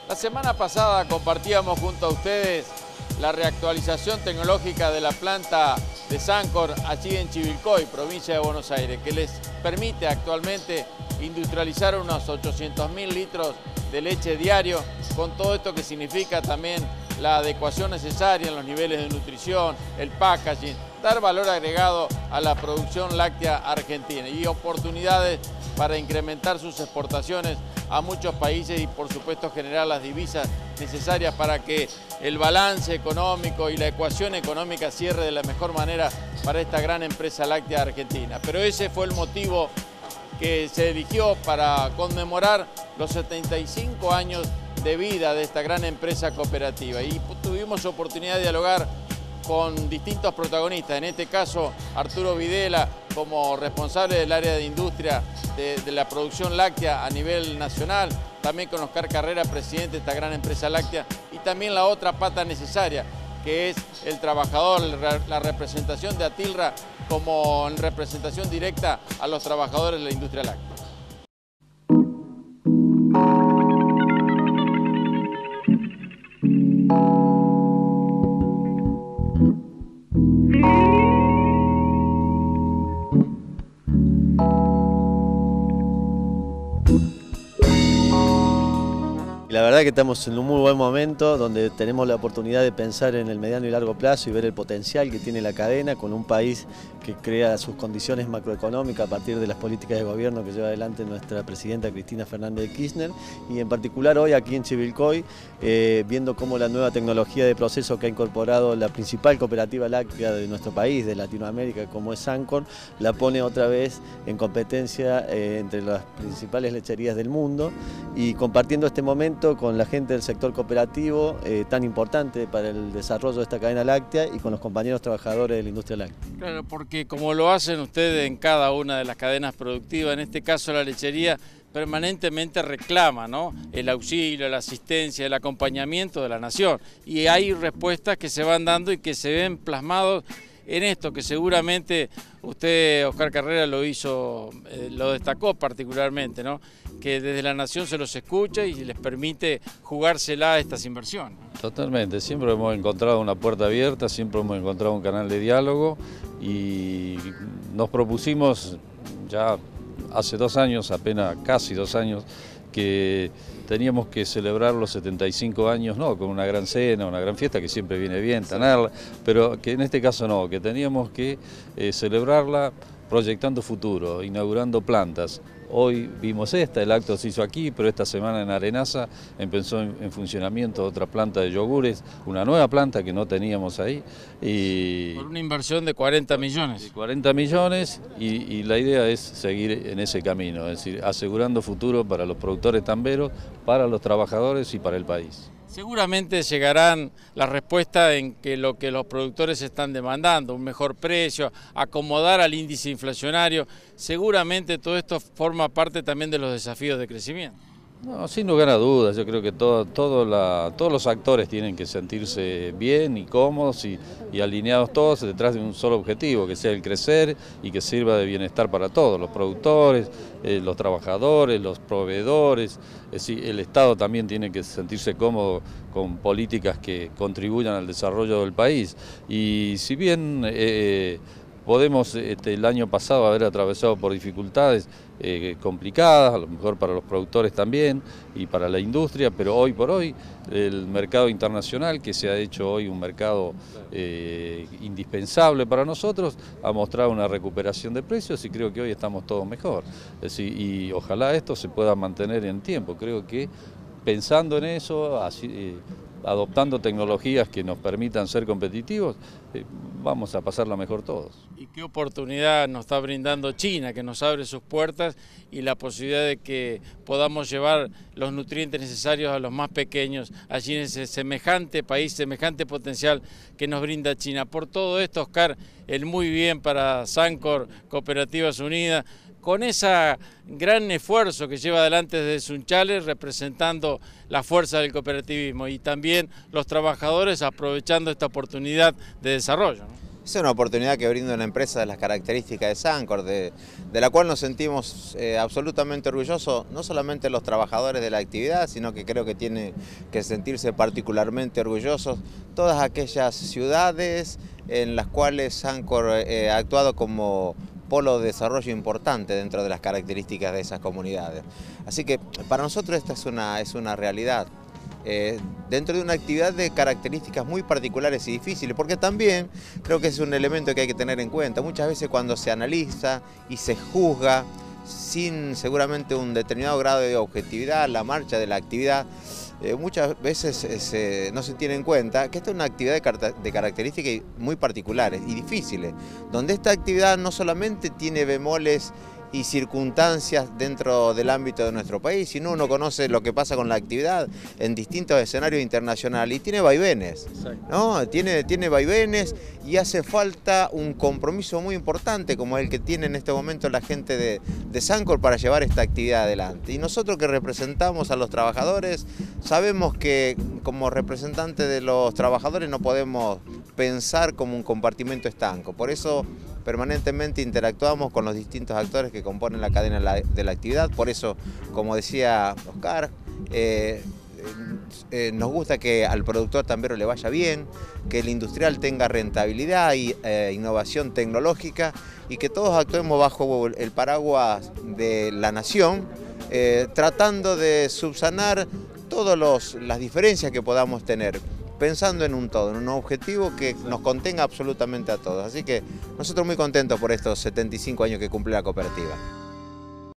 La semana pasada compartíamos junto a ustedes la reactualización tecnológica de la planta de Sancor allí en Chivilcoy, provincia de Buenos Aires, que les permite actualmente industrializar unos 800.000 litros de leche diario, con todo esto que significa también la adecuación necesaria en los niveles de nutrición, el packaging, dar valor agregado a la producción láctea argentina y oportunidades para incrementar sus exportaciones a muchos países y por supuesto generar las divisas necesarias para que el balance económico y la ecuación económica cierre de la mejor manera para esta gran empresa láctea argentina. Pero ese fue el motivo que se eligió para conmemorar los 75 años de vida de esta gran empresa cooperativa y tuvimos oportunidad de dialogar con distintos protagonistas, en este caso Arturo Videla como responsable del área de industria de la producción láctea a nivel nacional, también con Oscar Carrera, presidente de esta gran empresa láctea, y también la otra pata necesaria, que es el trabajador, la representación de Atilra como en representación directa a los trabajadores de la industria láctea. La verdad que estamos en un muy buen momento donde tenemos la oportunidad de pensar en el mediano y largo plazo y ver el potencial que tiene la cadena con un país que crea sus condiciones macroeconómicas a partir de las políticas de gobierno que lleva adelante nuestra presidenta Cristina Fernández de Kirchner, y en particular hoy aquí en Chivilcoy, viendo cómo la nueva tecnología de proceso que ha incorporado la principal cooperativa láctea de nuestro país, de Latinoamérica, como es Sancor, la pone otra vez en competencia entre las principales lecherías del mundo, y compartiendo este momento con la gente del sector cooperativo tan importante para el desarrollo de esta cadena láctea y con los compañeros trabajadores de la industria láctea. Claro, porque como lo hacen ustedes en cada una de las cadenas productivas, en este caso la lechería permanentemente reclama, ¿no?, el auxilio, la asistencia, el acompañamiento de la nación, y hay respuestas que se van dando y que se ven plasmados en esto, que seguramente usted, Oscar Carrera, lo hizo, lo destacó particularmente, ¿no?, que desde la nación se los escucha y les permite jugársela a estas inversiones. Totalmente, siempre hemos encontrado una puerta abierta, siempre hemos encontrado un canal de diálogo y nos propusimos ya hace 2 años, apenas casi 2 años, que teníamos que celebrar los 75 años, no con una gran cena, una gran fiesta, que siempre viene bien tenerla, pero que en este caso no, que teníamos que celebrarla proyectando futuro, inaugurando plantas. Hoy vimos el acto se hizo aquí, pero esta semana en Arenaza empezó en funcionamiento otra planta de yogures, una nueva planta que no teníamos ahí. Por una inversión de 40 millones. De 40 millones y la idea es seguir en ese camino, es decir, asegurando futuro para los productores tamberos, para los trabajadores y para el país. Seguramente llegarán las respuestas en que lo que los productores están demandando, un mejor precio, acomodar al índice inflacionario. Seguramente todo esto forma parte también de los desafíos de crecimiento. No, sin lugar a dudas, yo creo que todos los actores tienen que sentirse bien y cómodos y alineados todos detrás de un solo objetivo, que sea el crecer y que sirva de bienestar para todos, los productores, los trabajadores, los proveedores. Es decir, el Estado también tiene que sentirse cómodo con políticas que contribuyan al desarrollo del país. Y si bien podemos el año pasado haber atravesado por dificultades complicadas, a lo mejor para los productores también y para la industria, pero hoy por hoy el mercado internacional, que se ha hecho hoy un mercado indispensable para nosotros, ha mostrado una recuperación de precios y creo que hoy estamos todos mejor. Es decir, y ojalá esto se pueda mantener en el tiempo. Creo que pensando en eso, adoptando tecnologías que nos permitan ser competitivos, vamos a pasarla mejor todos. ¿Y qué oportunidad nos está brindando China, que nos abre sus puertas y la posibilidad de que podamos llevar los nutrientes necesarios a los más pequeños allí en ese semejante país, semejante potencial que nos brinda China? Por todo esto, Oscar, el muy bien para Sancor Cooperativas Unidas, con ese gran esfuerzo que lleva adelante desde Sunchales, representando la fuerza del cooperativismo y también los trabajadores aprovechando esta oportunidad de desarrollo, ¿no? Es una oportunidad que brinda una empresa de las características de Sancor, de la cual nos sentimos absolutamente orgullosos, no solamente los trabajadores de la actividad, sino que creo que tienen que sentirse particularmente orgullosos todas aquellas ciudades en las cuales Sancor ha actuado como polo de desarrollo importante dentro de las características de esas comunidades. Así que para nosotros esta es una realidad. Dentro de una actividad de características muy particulares y difíciles, porque también creo que es un elemento que hay que tener en cuenta. Muchas veces cuando se analiza y se juzga sin seguramente un determinado grado de objetividad la marcha de la actividad, muchas veces no se tiene en cuenta que esta es una actividad de características muy particulares y difíciles, donde esta actividad no solamente tiene bemoles y circunstancias dentro del ámbito de nuestro país, sino uno conoce lo que pasa con la actividad en distintos escenarios internacionales y tiene vaivenes, ¿no? Tiene vaivenes y hace falta un compromiso muy importante como el que tiene en este momento la gente de Sancor para llevar esta actividad adelante. Y nosotros que representamos a los trabajadores sabemos que como representantes de los trabajadores no podemos pensar como un compartimento estanco, por eso permanentemente interactuamos con los distintos actores que componen la cadena de la actividad, por eso, como decía Oscar, nos gusta que al productor tambero le vaya bien, que el industrial tenga rentabilidad y innovación tecnológica y que todos actuemos bajo el paraguas de la nación, tratando de subsanar todas las diferencias que podamos tener, pensando en un todo, en un objetivo que nos contenga absolutamente a todos. Así que nosotros muy contentos por estos 75 años que cumple la cooperativa.